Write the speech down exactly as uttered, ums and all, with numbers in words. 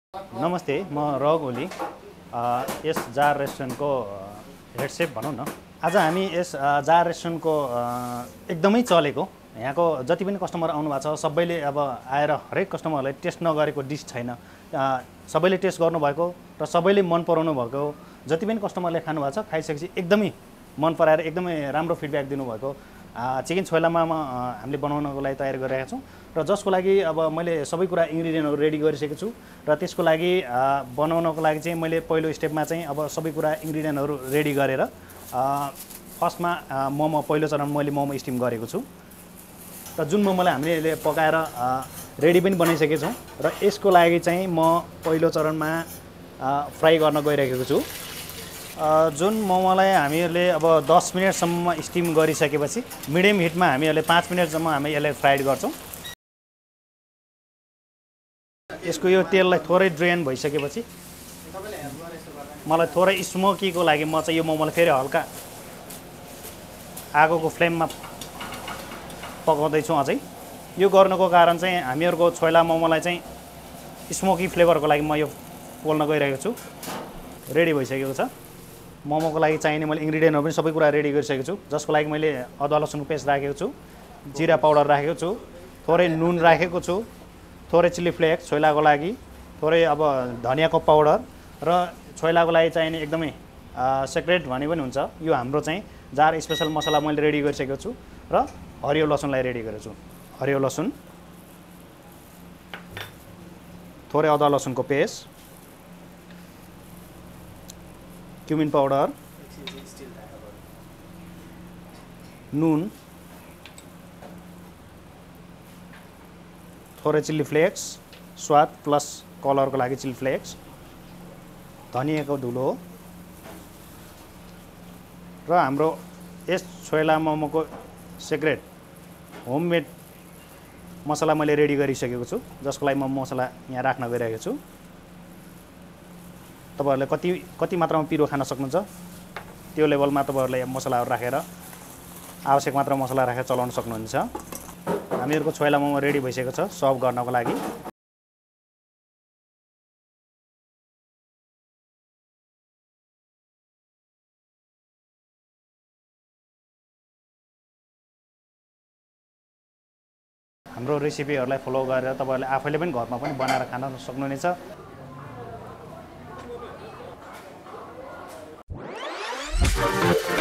नमस्ते, म रग ओली यस जार रेस्टुरेन्टको हेड सेफ भनौँ न। आज हामी यस जार रेस्टुरेन्टको एकदमै चलेको यहाँको जति पनि कस्टमर आउनु भएको छ सबैले अब आएर हरेक कस्टमरलाई टेस्ट नगरेको डिस छैन। सबैले टेस्ट गर्नुभएको र सबैले मन पराउनु भएको जति पनि कस्टमरले खानु भएको छ खाइसकेपछि एकदमै मन पराएर एकदमै राम्रो फिडब्याक दिनुभएको चिकन छोइलामा हामीले बनाउनको लागि तयार गरिरहेका छौँ र जसको लागि अब मैले सबै कुरा इन्ग्रिडियन्टहरू रेडी गरिसकेको छु र त्यसको लागि बनाउनको लागि चाहिँ मैले पहिलो स्टेपमा चाहिँ अब सबै कुरा इन्ग्रिडियन्टहरू रेडी गरेर फर्स्टमा मोमो पहिलो चरण मैले मोमो स्टिम गरेको छु र जुन मोमोलाई हामीले पकाएर रेडी पनि बनाइसकेको छौँ र यसको लागि चाहिँ म पहिलो चरणमा फ्राई गर्न गइरहेको छु। जुन मोमोलाई हामीहरूले अब दस मिनटसम्म स्टिम गरिसकेपछि मिडियम हिटमा हामीहरूले पाँच मिनटसम्म हामी यसलाई फ्राइड गर्छौँ। यसको यो तेललाई थोरै ड्रेन भइसकेपछि मलाई थोरै स्मोकीको लागि म चाहिँ यो मोमोलाई फेरि हल्का आगोको फ्लेममा पकाउँदैछु अझै। यो गर्नुको कारण चाहिँ हामीहरूको छोइला मोमोलाई चाहिँ स्मोकी फ्लेभरको लागि म यो पोल्न गइरहेको छु। रेडी भइसकेको छ। मोमोको लागि चाहिने मैले इन्ग्रिडियन्टहरू पनि सबै कुरा रेडी गरिसकेको छु, जसको लागि मैले अदुवा लसुनको पेस्ट राखेको छु, जिरा पाउडर राखेको छु, थोरै नुन राखेको छु, थोरै चिल्ली फ्लेक्स छोइलाको लागि, थोरै अब धनियाको पाउडर र छोइलाको लागि चाहिने एकदमै सिक्रेट भने पनि हुन्छ यो हाम्रो चाहिँ जार स्पेसल मसला मैले रेडी गरिसकेको छु र हरियो लसुनलाई रेडी गरेको छु। हरियो लसुन, थोरै अदुवा लसुनको पेस्ट, क्युमिन पाउडर, नुन, थोरै चिल्ली फ्लेक्स स्वाद प्लस कलरको लागि चिल्ली फ्लेक्स, धनियाको धुलो र हाम्रो यस छोइला मोमोको सिक्रेट होममेड मसला मैले रेडी गरिसकेको छु, जसको लागि म मसला यहाँ राख्न गइरहेको छु। तपाईहरुले कति कति मात्रामा पिरो खान सक्नुहुन्छ त्यो लेभलमा तपाईहरुले मसलाहरू राखेर आवश्यक मात्रामा मसला राखेर चलाउन सक्नुहुन्छ। हामीहरुको छोइला मोमो रेडी भइसकेको छ सर्भ गर्नको लागि। हाम्रो रेसिपीहरूलाई फलो गरेर तपाईहरुले आफैले पनि घरमा पनि बनाएर खान सक्नुहुनेछ।